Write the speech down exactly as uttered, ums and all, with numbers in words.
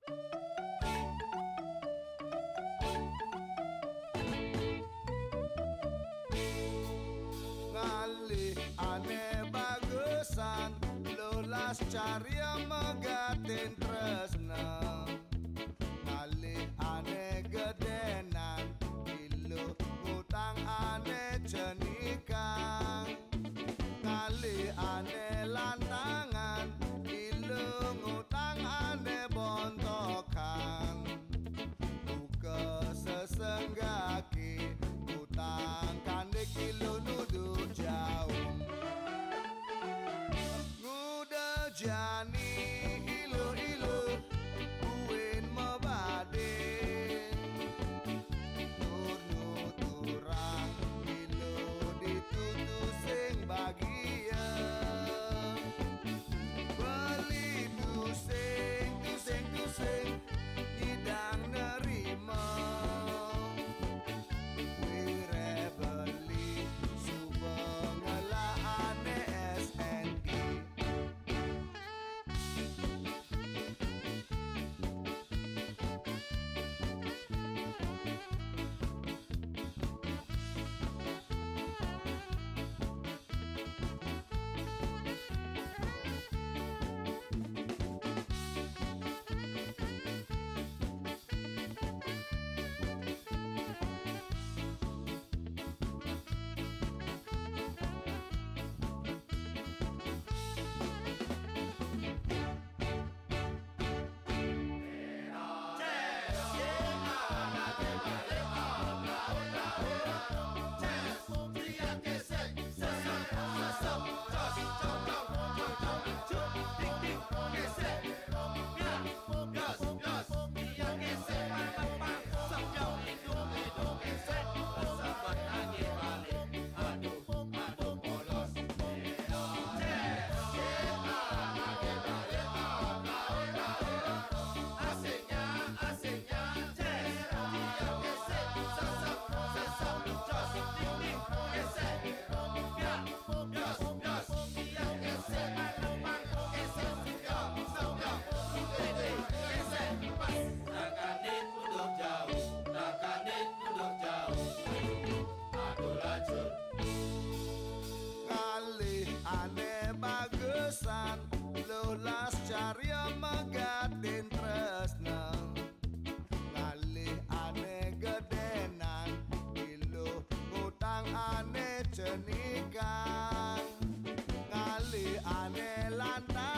Ngalih ane bagusan lulas carya megatin tresna. Ngalih ane gedenan ilu ngutang ane cenikang. Ngalih ane lantangan ilu ngutang ane bontokan. Buka sesenggaki utang kande kilo nuduh jauh. Nguda jani ilu-ilu buin mebade. Nur nuturang ilu ditutu sing bagia. Beli tusing tusing tusing nyidang nerima. Ane bagusan lulas carya megatin tresna. Ngalih ane gedenan ilu ngutang ane cenikang. Ngalih ane lantaran